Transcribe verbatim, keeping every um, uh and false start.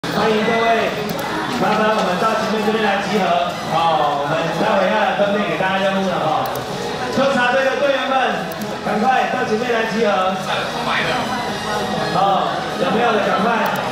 欢迎各位，麻烦我们到前面这边来集合。好，我们待会要来分配给大家任务了哈。纠察队的队员们，赶快到前面来集合。好，有没有的赶快。